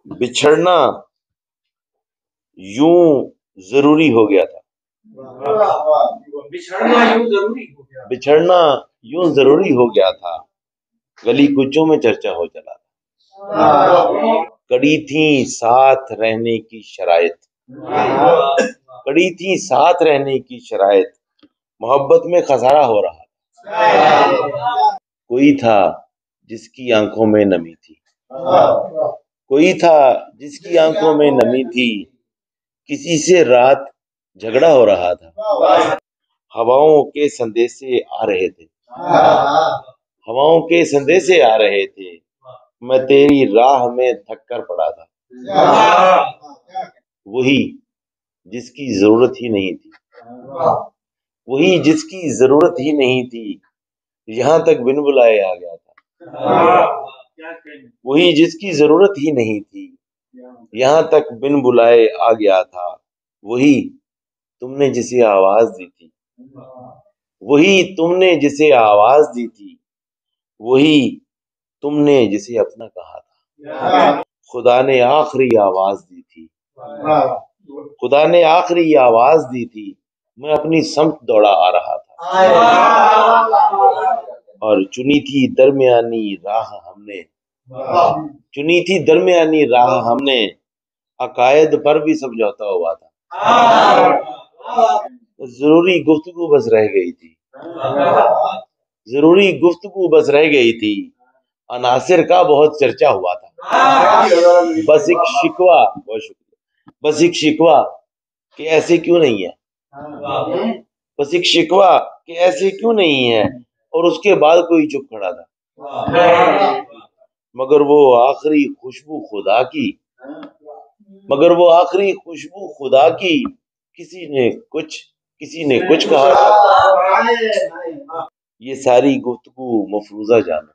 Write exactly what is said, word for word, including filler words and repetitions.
بچھڑنا یوں ضروری ہو گیا تھا بچھڑنا یوں ضروری ہو گیا بچھڑنا یوں ضروری ہو گیا تھا گلی کوچوں میں چرچا ہو چلا تھا کڑی تھیں ساتھ رہنے کی شرائط کڑی تھیں ساتھ رہنے کی شرائط محبت میں خسارہ ہو رہا تھا کوئی تھا جس کی آنکھوں میں نمی تھی کوئی تھا جس کی آنکھوں میں نمی تھی کسی سے رات جھگڑا ہو رہا تھا ہواؤں کے سندیسے آ رہے تھے ہواؤں کے سندیسے آ رہے تھے میں تیری راہ میں تھک کر پڑا تھا وہی جس کی ضرورت ہی نہیں تھی وہی جس کی ضرورت ہی نہیں تھی یہاں تک بن بلائے آ گیا تھا وہی جس کی ضرورت ہی نہیں تھی یہاں تک بن بلائے آ گیا تھا وہی تم نے جسے آواز دی تھی وہی تم نے جسے آواز دی تھی وہی تم نے جسے اپنا کہا تھا خدا نے آخری آواز دی تھی خدا نے آخری آواز دی تھی میں اپنی سمت دوڑا آ رہا تھا اور چنی تھی درمیانی راہ ہم نے چنی تھی درمیانی راہ ہم نے عقائد پر بھی سمجھوتا ہوا تھا ضروری گفتگو بس رہ گئی تھی ضروری گفتگو بس رہ گئی تھی عناصر کا بہت چرچا ہوا تھا بس ایک شکوہ بہت شکریہ بس ایک شکوہ کہ ایسے کیوں نہیں ہے بس ایک شکوہ کہ ایسے کیوں نہیں ہے اور اس کے بعد کوئی چپ کھڑا تھا مگر وہ آخری خوشبو خدا کی مگر وہ آخری خوشبو خدا کی کسی نے کچھ کسی نے کچھ کہا یہ ساری گفتگو مفروضہ جانا